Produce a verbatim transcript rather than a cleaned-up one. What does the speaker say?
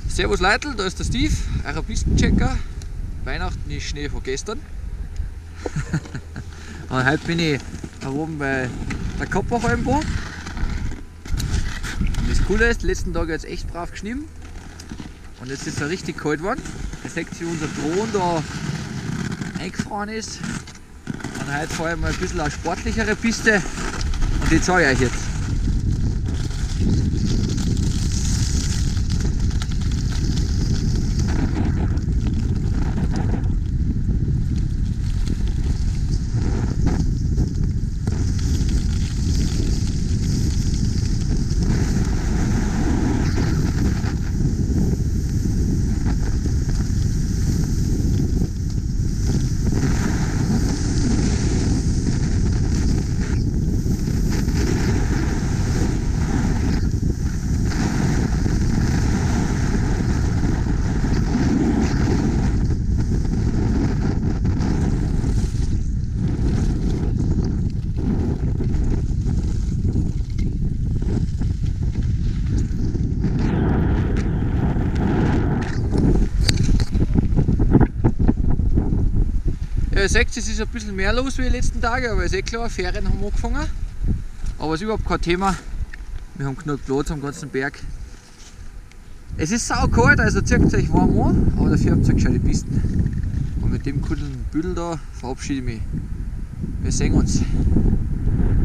Servus Leitl, da ist der Steve, euer Pistenchecker. Weihnachten ist Schnee von gestern. Und heute bin ich da oben bei der Kopperhalmbahn. Das Coole ist, die letzten Tage hat es echt brav geschnitten. Und jetzt ist es richtig kalt geworden. Ihr seht, wie unser Drohnen da eingefahren ist. Und heute fahre ich mal ein bisschen eine sportlichere Piste. Und die zeige ich euch jetzt. Ja, ihr seht, es ist ein bisschen mehr los wie die letzten Tage, aber ist eh klar, Ferien haben angefangen. Aber es ist überhaupt kein Thema. Wir haben genug Platz am ganzen Berg. Es ist sau kalt, also zieht euch warm an, aber dafür habt ihr gescheite Pisten. Und mit dem coolen Büdel da verabschiede ich mich. Wir sehen uns.